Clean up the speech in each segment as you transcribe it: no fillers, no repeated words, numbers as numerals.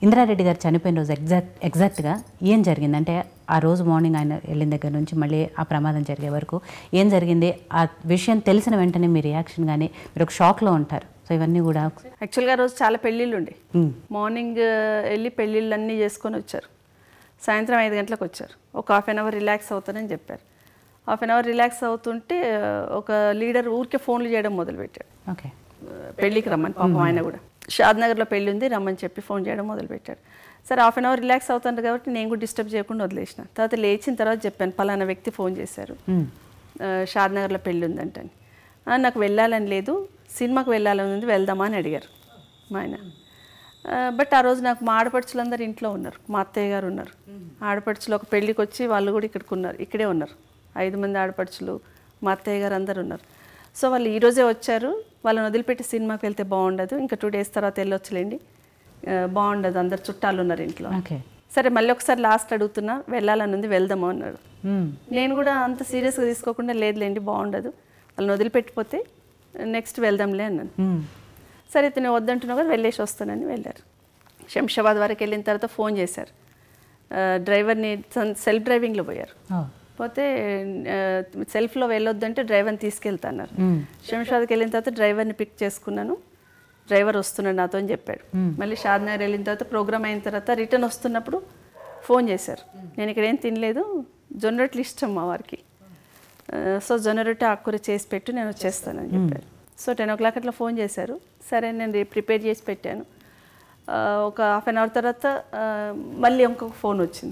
ఇంద్రారెడ్డి గారు చనిపోయిన రోజు ఎగ్జాక్ట్గా ఏం జరిగింది? అంటే ఆ రోజు మార్నింగ్ ఆయన వెళ్ళిన దగ్గర నుంచి మళ్ళీ ఆ ప్రమాదం జరిగే వరకు ఏం జరిగింది? ఆ విషయం తెలిసిన వెంటనే మీ రియాక్షన్ కానీ మీరు ఒక షాక్లో ఉంటారు. సో ఇవన్నీ కూడా యాక్చువల్గా ఆ రోజు చాలా పెళ్ళిళ్ళు ఉండే. మార్నింగ్ వెళ్ళి పెళ్ళిళ్ళు అన్నీ చేసుకొని వచ్చారు. సాయంత్రం 5 గంటలకు వచ్చారు. ఒక హాఫ్ అన్ అవర్ రిలాక్స్ అవుతానని చెప్పారు. హాఫ్ అన్ అవర్ రిలాక్స్ అవుతుంటే ఒక లీడర్ ఊరికే ఫోన్లు చేయడం మొదలుపెట్టాడు. ఓకే, పెళ్ళికి రమ్మని. పాపం ఆయన కూడా షాద్నగర్లో పెళ్ళి ఉంది రమ్మని చెప్పి ఫోన్ చేయడం మొదలుపెట్టాడు. సరే హాఫ్ అన్ అవర్ రిలాక్స్ అవుతాను కాబట్టి నేను కూడా డిస్టర్బ్ చేయకుండా వదిలేసిన. తర్వాత లేచిన తర్వాత చెప్పాను, పలానా వ్యక్తి ఫోన్ చేశారు, షాద్నగర్లో పెళ్ళి ఉందంటని. నాకు వెళ్ళాలని లేదు, సినిమాకి వెళ్ళాలని ఉంది, వెళ్దామా అని అడిగారు మా ఆయన. బట్ ఆ రోజు నాకు మా ఆడపడుచులందరూ ఇంట్లో ఉన్నారు. మా అత్తయ్య గారు ఉన్నారు. ఆడపడుచులు ఒక పెళ్ళికి వచ్చి వాళ్ళు కూడా ఇక్కడే ఉన్నారు. 5 మంది ఆడపడుచులు, మా అత్తయ్య గారు అందరు ఉన్నారు. సో వాళ్ళు ఈరోజే వచ్చారు, వాళ్ళని వదిలిపెట్టి సినిమాకి వెళ్తే బాగుండదు, ఇంకా 2 days తర్వాత వెళ్ళొచ్చులేండి, బాగుండదు, అందరు చుట్టాలు ఉన్నారు ఇంట్లో. సరే మళ్ళీ ఒకసారి లాస్ట్ అడుగుతున్నా, వెళ్ళాలని ఉంది, వెళ్దాము అన్నాడు. నేను కూడా అంత సీరియస్గా తీసుకోకుండా లేదులేండి బాగుండదు, వాళ్ళని వదిలిపెట్టిపోతే నెక్స్ట్ వెళ్దాంలే అన్నాను. సరే ఇతను వద్దంటున్నా కూడా వెళ్ళేసి వస్తానని వెళ్ళారు. శంషాబాద్ వరకు వెళ్ళిన తర్వాత ఫోన్ చేశారు. డ్రైవర్ని సెల్ఫ్ డ్రైవింగ్లో పోయారు. పోతే సెల్ఫ్లో వెళ్ళొద్దంటే డ్రైవర్ని తీసుకెళ్తాన్నారు. శంషాబాద్కి వెళ్ళిన తర్వాత డ్రైవర్ని పిక్ చేసుకున్నాను. డ్రైవర్ వస్తున్నాడు నాతో అని చెప్పాడు. మళ్ళీ షాద్నగర్ వెళ్ళిన తర్వాత ప్రోగ్రామ్ అయిన తర్వాత రిటర్న్ వస్తున్నప్పుడు ఫోన్ చేశారు. నేను ఇక్కడ ఏం తినలేదు, జొన్న రొట్టెలు ఇష్టం మా వారికి, సో జొన్న రొట్టె ఆకుకూర చేసి పెట్టు, నేను వచ్చేస్తానని చెప్పారు. సో 10 o'clock అట్లా ఫోన్ చేశారు. సరే నేను ప్రిపేర్ చేసి పెట్టాను. ఒక హాఫ్ అన్ అవర్ తర్వాత మళ్ళీ ఇంకొక ఫోన్ వచ్చింది,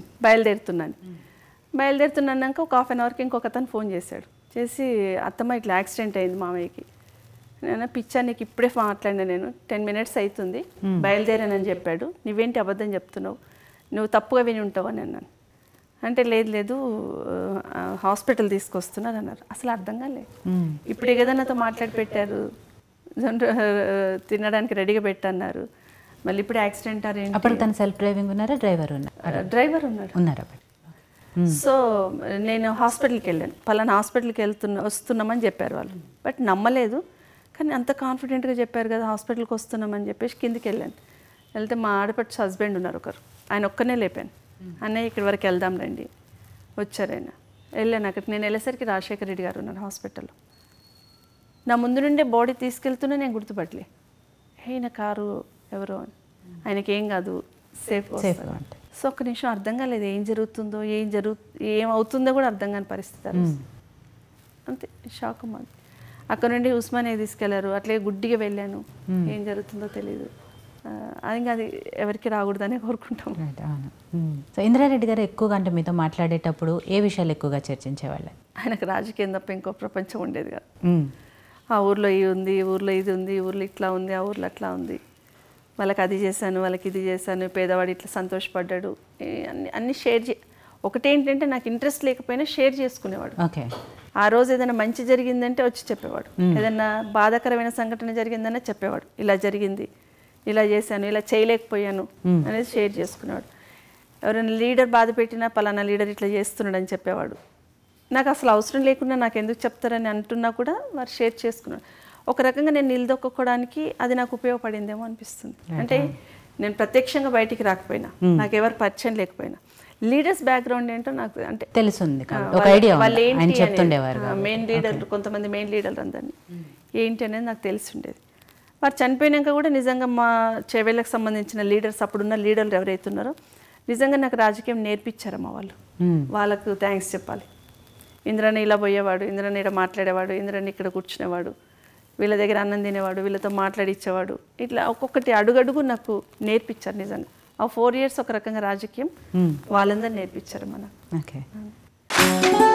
బయలుదేరుతున్నాక ఒక హాఫ్ అన్ అవర్కి ఇంకొక అతను ఫోన్ చేశాడు. చేసి అత్తమ్మ ఇట్లా యాక్సిడెంట్ అయింది మామయ్యకి. నేను పిచ్చా నీకు ఇప్పుడే మాట్లాడినా, నేను 10 minutes అవుతుంది, బయలుదేరానని చెప్పాడు. నువ్వేంటి అబద్ధం చెప్తున్నావు, నువ్వు తప్పుగా విని ఉంటావు అని అన్నాను. అంటే లేదు హాస్పిటల్ తీసుకొస్తున్నారు అన్నారు. అసలు అర్థం కాలేదు. ఇప్పుడు ఏదో నాతో మాట్లాడి పెట్టారు, తినడానికి రెడీగా పెట్టన్నారు, మళ్ళీ ఇప్పుడు యాక్సిడెంట్ అప్పుడు తను సెల్ఫ్ డ్రైవింగ్ ఉన్నారా, డ్రైవర్ ఉన్నారా? సో నేను హాస్పిటల్కి వెళ్ళాను, పలానా హాస్పిటల్కి వస్తున్నామని చెప్పారు వాళ్ళు. బట్ నమ్మలేదు, కానీ అంత కాన్ఫిడెంట్గా చెప్పారు కదా హాస్పిటల్కి వస్తున్నామని చెప్పేసి కిందికి వెళ్ళాను. వెళ్తే మా ఆడపడుచు హస్బెండ్ ఉన్నారు ఒకరు, ఆయన ఒక్కనే లేపాను. అన్నయ్య ఇక్కడి వరకు వెళ్దాం రండి, వచ్చారు ఆయన. వెళ్ళాను అక్కడికి. నేను వెళ్ళేసరికి రాజశేఖర రెడ్డి గారు ఉన్నారు హాస్పిటల్లో. నా ముందు నుండే బాడీ తీసుకెళ్తూనే నేను గుర్తుపట్టలే, ఈయన కారు ఎవరో అని. ఆయనకి ఏం కాదు, సేఫ్. సో ఒక్క నిమిషం అర్థం కాలేదు, ఏం జరుగుతుందో ఏమవుతుందో కూడా అర్థం కాని పరిస్థితి. అంతే షాక్ మాది. అక్కడ నుండి ఉస్మానియా తీసుకెళ్లారు, అట్లే గుడ్డిగా వెళ్ళాను, ఏం జరుగుతుందో తెలియదు. అది ఎవరికి రాకూడదని కోరుకుంటాం. సో ఇంద్రారెడ్డి గారు ఎక్కువగా అంటే మీతో మాట్లాడేటప్పుడు ఏ విషయాలు ఎక్కువగా చర్చించేవాళ్ళు? ఆయనకు రాజకీయం తప్ప ఇంకో ప్రపంచం ఉండేది కాదు. ఆ ఊర్లో ఇది ఉంది, ఊర్లో ఇది ఉంది, ఊర్లో ఇట్లా ఉంది, ఆ ఊర్లో అట్లా ఉంది, వాళ్ళకి అది చేశాను, వాళ్ళకి ఇది చేశాను, పేదవాడు ఇట్లా సంతోషపడ్డాడు, అన్నీ షేర్ ఒకటేంటంటే నాకు ఇంట్రెస్ట్ లేకపోయినా షేర్ చేసుకునేవాడు. ఆ రోజు ఏదైనా మంచి జరిగిందంటే వచ్చి చెప్పేవాడు, ఏదైనా బాధాకరమైన సంఘటన జరిగిందనే చెప్పేవాడు, ఇలా జరిగింది, ఇలా చేశాను, ఇలా చేయలేకపోయాను అనేది షేర్ చేసుకునేవాడు. ఎవరైనా లీడర్ బాధ పెట్టినా పలానా లీడర్ ఇట్లా చేస్తున్నాడు అని చెప్పేవాడు. నాకు అసలు అవసరం లేకుండా నాకు ఎందుకు చెప్తారని అంటున్నా కూడా వారు షేర్ చేసుకున్నాడు. ఒక రకంగా నేను నిలదొక్కుకోవడానికి అది నాకు ఉపయోగపడిందేమో అనిపిస్తుంది. అంటే నేను ప్రత్యక్షంగా బయటికి రాకపోయినా, నాకు ఎవరు పరిచయం లేకపోయినా, లీడర్స్ బ్యాక్గ్రౌండ్ ఏంటో నాకు అంటే తెలుస్తుంది. వాళ్ళు ఏంటి మెయిన్ లీడర్, కొంతమంది మెయిన్ లీడర్లు అందరినీ ఏంటి అనేది నాకు తెలిసి ఉండేది. వారు చనిపోయినాక కూడా నిజంగా మా చెవేళ్ళకి సంబంధించిన లీడర్స్, అప్పుడున్న లీడర్లు ఎవరైతే ఉన్నారో నిజంగా నాకు రాజకీయం నేర్పించారమ్మా వాళ్ళు. వాళ్ళకు థ్యాంక్స్ చెప్పాలి. ఇంద్రని ఇలా పోయేవాడు, ఇంద్రని ఇలా మాట్లాడేవాడు, ఇంద్రని ఇక్కడ కూర్చునేవాడు, వీళ్ళ దగ్గర అన్నం తినేవాడు, వీళ్ళతో మాట్లాడిచ్చేవాడు, ఇట్లా ఒక్కొక్కటి అడుగడుగు నాకు నేర్పించారు. నిజంగా ఆ 4 years ఒక రకంగా రాజకీయం వాళ్ళందరూ నేర్పించారు మనకు.